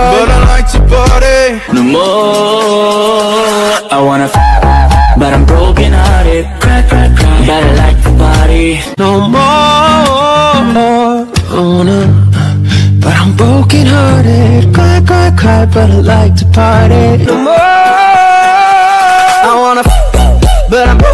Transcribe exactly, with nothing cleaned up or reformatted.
but I like to party. No more, I wanna f, but I'm broken hearted. Cry, cry, cry, but I like to party. No more, I wanna, but I'm broken hearted. Cry, cry, cry, but I like to party. No more, I wanna f, but I'm